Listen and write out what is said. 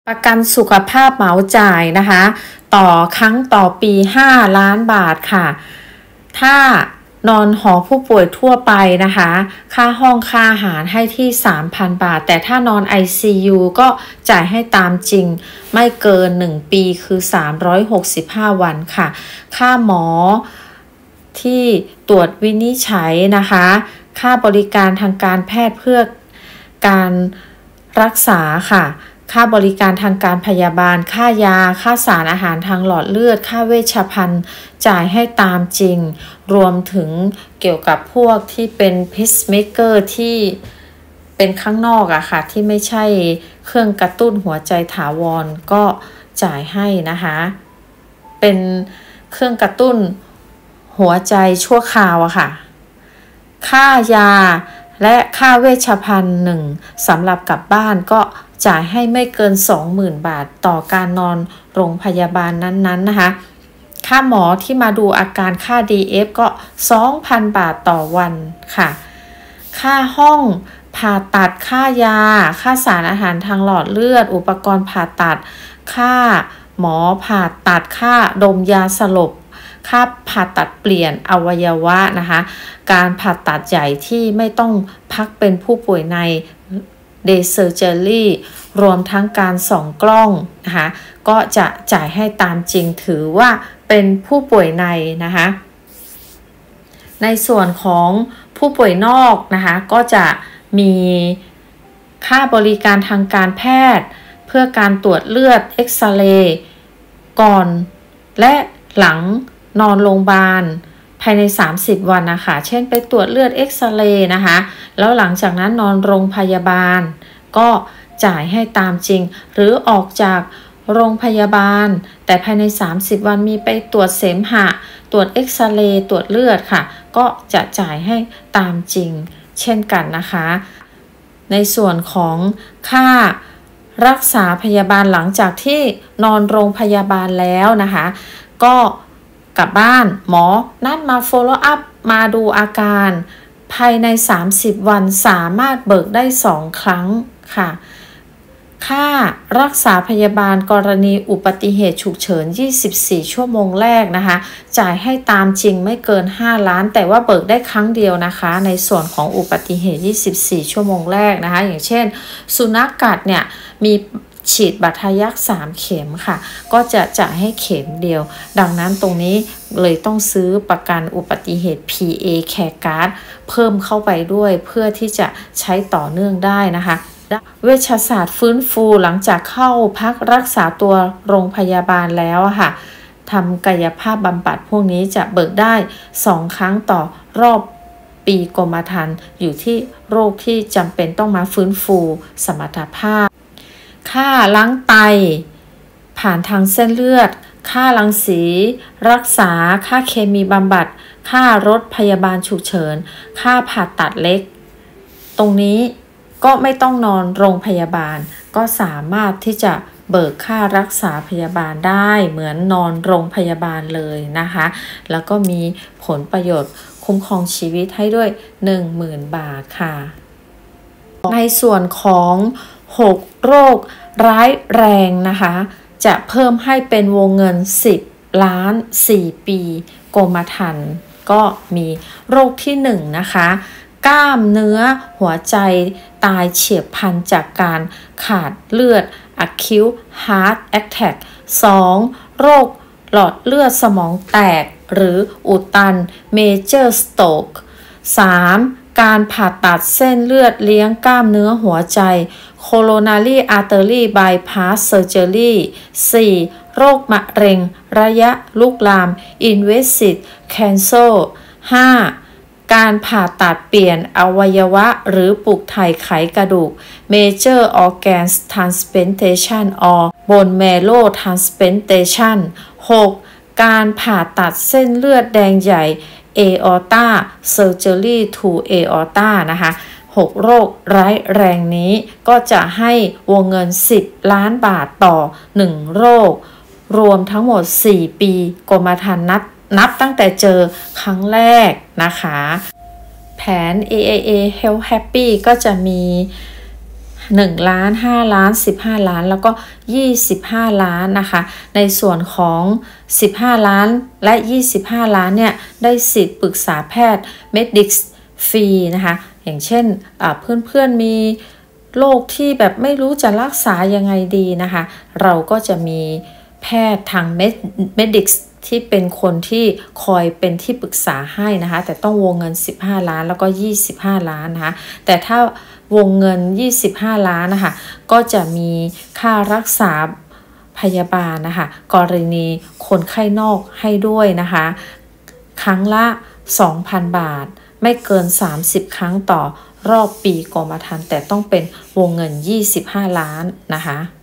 ประกันสุขภาพเหมาจ่ายนะคะต่อครั้งต่อปี5 ล้านบาทค่ะถ้านอนหอผู้ป่วยทั่วไปนะคะค่าห้องค่าอาหารให้ที่ 3,000 บาทแต่ถ้านอน ICU ก็จ่ายให้ตามจริงไม่เกิน1 ปีคือ365 วันค่ะค่าหมอที่ตรวจวินิจฉัยนะคะค่าบริการทางการแพทย์เพื่อการรักษาค่ะค่าบริการทางการพยาบาลค่ายาค่าสารอาหารทางหลอดเลือดค่าเวชภัณฑ์จ่ายให้ตามจริงรวมถึงเกี่ยวกับพวกที่เป็นพิสเมเกอร์ที่เป็นข้างนอกอะค่ะที่ไม่ใช่เครื่องกระตุ้นหัวใจถาวรก็จ่ายให้นะคะเป็นเครื่องกระตุ้นหัวใจชั่วคราวอะค่ะค่ายาและค่าเวชภัณฑ์1สำหรับกลับบ้านก็จ่ายให้ไม่เกิน 20,000 บาทต่อการนอนโรงพยาบาลนั้นๆนะคะค่าหมอที่มาดูอาการค่า DF ก็ 2,000 บาทต่อวันค่ะค่าห้องผ่าตัดค่ายาค่าสารอาหารทางหลอดเลือดอุปกรณ์ผ่าตัดค่าหมอผ่าตัดค่าดมยาสลบค่าผ่าตัดเปลี่ยนอวัยวะนะคะการผ่าตัดใหญ่ที่ไม่ต้องพักเป็นผู้ป่วยในDay Surgery รวมทั้งการส่องกล้องนะคะก็จะจ่ายให้ตามจริงถือว่าเป็นผู้ป่วยในนะคะในส่วนของผู้ป่วยนอกนะคะก็จะมีค่าบริการทางการแพทย์เพื่อการตรวจเลือดเอ็กซเรย์ก่อนและหลังนอนโรงพยาบาลภายใน30 วันนะคะเช่นไปตรวจเลือดเอ็กซเรย์นะคะแล้วหลังจากนั้นนอนโรงพยาบาลก็จ่ายให้ตามจริงหรือออกจากโรงพยาบาลแต่ภายใน30 วันมีไปตรวจเสมหะตรวจเอ็กซเรย์ตรวจเลือดค่ะก็จะจ่ายให้ตามจริงเช่นกันนะคะในส่วนของค่ารักษาพยาบาลหลังจากที่นอนโรงพยาบาลแล้วนะคะก็กลับบ้านหมอนัดมา follow up มาดูอาการภายใน30 วันสามารถเบิกได้2 ครั้งค่ะค่ารักษาพยาบาลกรณีอุบัติเหตุฉุกเฉิน24 ชั่วโมงแรกนะคะจ่ายให้ตามจริงไม่เกิน5 ล้านแต่ว่าเบิกได้ครั้งเดียวนะคะในส่วนของอุบัติเหตุ24 ชั่วโมงแรกนะคะอย่างเช่นสุนัขกัดเนี่ยมีฉีดบาดทะยัก3 เข็มค่ะก็จะจ่ายให้เข็มเดียวดังนั้นตรงนี้เลยต้องซื้อประกันอุบัติเหตุ PA Care Card เพิ่มเข้าไปด้วยเพื่อที่จะใช้ต่อเนื่องได้นะคะเวชศาสตร์ฟื้นฟูหลังจากเข้าพักรักษาตัวโรงพยาบาลแล้วค่ะทำกายภาพบำบัดพวกนี้จะเบิกได้2 ครั้งต่อรอบปีกรมธรรม์อยู่ที่โรคที่จำเป็นต้องมาฟื้นฟูสมรรถภาพค่าล้างไตผ่านทางเส้นเลือดค่ารังสีรักษาค่าเคมีบำบัดค่ารถพยาบาลฉุกเฉินค่าผ่าตัดเล็กตรงนี้ก็ไม่ต้องนอนโรงพยาบาลก็สามารถที่จะเบิกค่ารักษาพยาบาลได้เหมือนนอนโรงพยาบาลเลยนะคะแล้วก็มีผลประโยชน์คุ้มครองชีวิตให้ด้วย 10,000 บาทค่ะในส่วนของ6 โรคร้ายแรงนะคะจะเพิ่มให้เป็นวงเงิน10 ล้าน4 ปีกรมธรรม์ก็มีโรคที่1นะคะกล้ามเนื้อหัวใจตายเฉียบพลันจากการขาดเลือด acute heart attack 2. โรคหลอดเลือดสมองแตกหรืออุดตัน major stroke 3. การผ่าตัดเส้นเลือดเลี้ยงกล้ามเนื้อหัวใจ coronary artery bypass surgery 4. โรคมะเร็งระยะลุกลาม invasive cancer 5. การผ่าตัดเปลี่ยนอวัยวะหรือปลูกถ่ายไขกระดูก major organ transplantation or bone marrow transplantation 6. การผ่าตัดเส้นเลือดแดงใหญ่ aorta surgery to aorta นะคะ6 โรคร้ายแรงนี้ก็จะให้วงเงิน10 ล้านบาทต่อ1 โรครวมทั้งหมด4 ปีกรมธรรม์นับตั้งแต่เจอครั้งแรกนะคะแผน AIA Health Happy ก็จะมี 1 ล้าน5 ล้าน15 ล้านแล้วก็25 ล้านนะคะในส่วนของ15 ล้านและ25 ล้านเนี่ยได้สิทธิ์ปรึกษาแพทย์ Medix ฟรีนะคะอย่างเช่นเพื่อนๆมีโรคที่แบบไม่รู้จะรักษายังไงดีนะคะเราก็จะมีแพทย์ทาง Medix ที่เป็นคนที่คอยเป็นที่ปรึกษาให้นะคะแต่ต้องวงเงิน15 ล้านแล้วก็25 ล้านนะคะแต่ถ้าวงเงิน25 ล้านนะคะก็จะมีค่ารักษาพยาบาลนะคะกรณีคนไข้นอกให้ด้วยนะคะครั้งละ 2,000 บาทไม่เกิน30 ครั้งต่อรอบปีกรมธรรม์แต่ต้องเป็นวงเงิน25 ล้านนะคะ